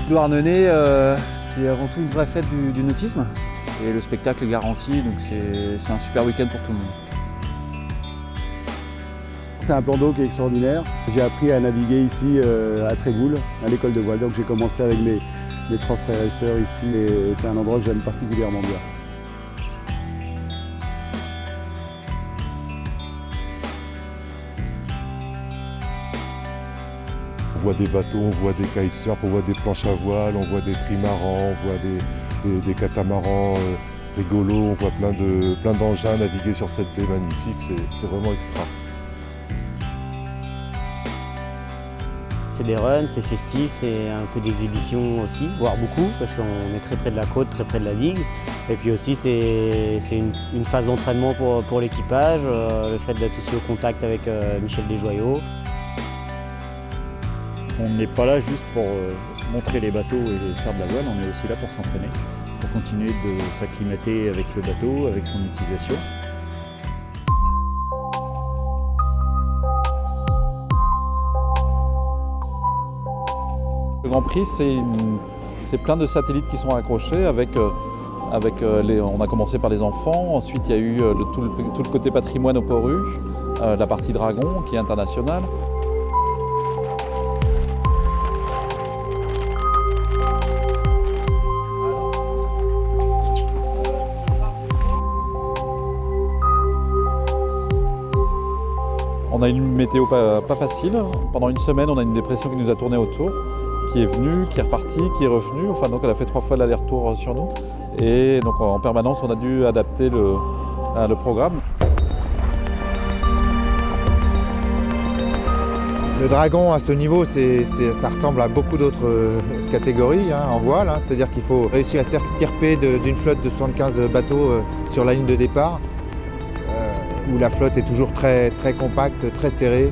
Douarnenez, c'est avant tout une vraie fête du nautisme et le spectacle est garanti, donc c'est un super week-end pour tout le monde. C'est un plan d'eau qui est extraordinaire. J'ai appris à naviguer ici à Trégoul, à l'école de voile. Donc j'ai commencé avec mes 3 frères et sœurs ici et c'est un endroit que j'aime particulièrement bien. On voit des bateaux, on voit des kitesurf, on voit des planches à voile, on voit des trimarans, on voit des catamarans rigolos, on voit plein d'engins naviguer sur cette baie magnifique, c'est vraiment extra. C'est des runs, c'est festif, c'est un peu d'exhibition aussi, voire beaucoup, parce qu'on est très près de la côte, très près de la digue. Et puis aussi, c'est une phase d'entraînement pour l'équipage, le fait d'être aussi au contact avec Michel Desjoyaux. On n'est pas là juste pour montrer les bateaux et faire de la voile, on est aussi là pour s'entraîner, pour continuer de s'acclimater avec le bateau, avec son utilisation. Le Grand Prix, c'est plein de satellites qui sont accrochés on a commencé par les enfants, ensuite il y a eu tout le côté patrimoine au Port-Rouge, la partie dragon qui est internationale. On a une météo pas facile. Pendant une semaine, on a une dépression qui nous a tourné autour, qui est venue, qui est repartie, qui est revenue. Enfin, donc elle a fait 3 fois l'aller-retour sur nous. Et donc en permanence, on a dû adapter le programme. Le dragon à ce niveau, ça ressemble à beaucoup d'autres catégories en voile. C'est-à-dire qu'il faut réussir à s'extirper d'une flotte de 75 bateaux sur la ligne de départ, où la flotte est toujours très compacte, très serrée.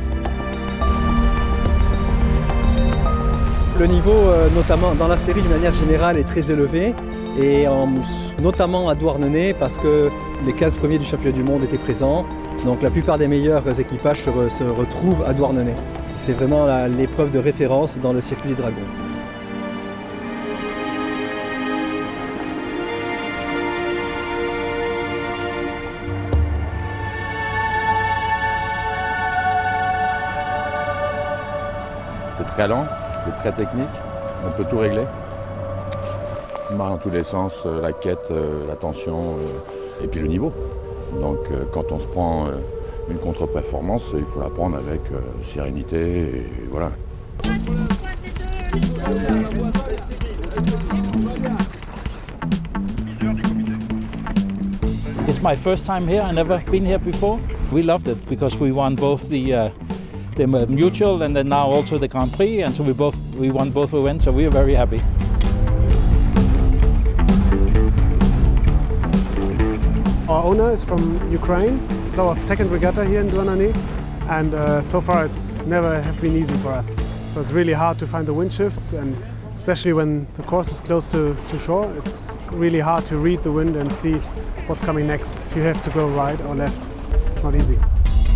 Le niveau, notamment dans la série d'une manière générale, est très élevé, et notamment à Douarnenez, parce que les 15 premiers du championnat du monde étaient présents. Donc la plupart des meilleurs équipages se retrouvent à Douarnenez. C'est vraiment l'épreuve de référence dans le circuit du dragon. C'est très lent, c'est très technique, on peut tout régler. Dans tous les sens, la quête, la tension et puis le niveau. Donc quand on se prend une contre-performance, il faut la prendre avec sérénité et voilà. It's my first time here, I've never been here before. We loved it because we won both the Mutual and then now also the Grand Prix, and so we won both events, so we are very happy. Our owner is from Ukraine. It's our second regatta here in Douarnenez, and so far it's never have been easy for us. So it's really hard to find the wind shifts, and especially when the course is close to shore, it's really hard to read the wind and see what's coming next. If you have to go right or left, it's not easy.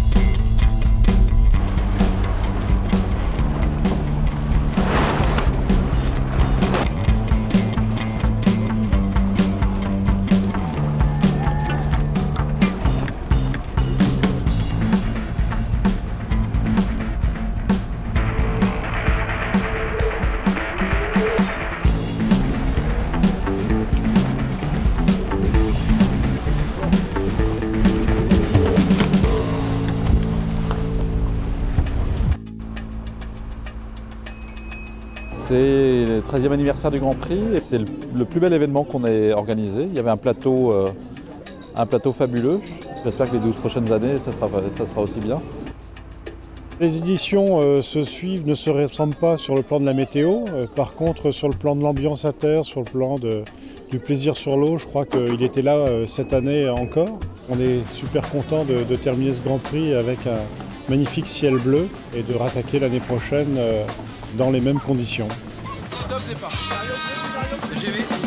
C'est le 13e anniversaire du Grand Prix et c'est le plus bel événement qu'on ait organisé. Il y avait un plateau fabuleux. J'espère que les 12 prochaines années, ça sera aussi bien. Les éditions se suivent, ne se ressemblent pas sur le plan de la météo. Par contre, sur le plan de l'ambiance à terre, sur le plan du plaisir sur l'eau, je crois qu'il était là cette année encore. On est super content de terminer ce Grand Prix avec un magnifique ciel bleu et de rattaquer l'année prochaine dans les mêmes conditions. Top départ. GV.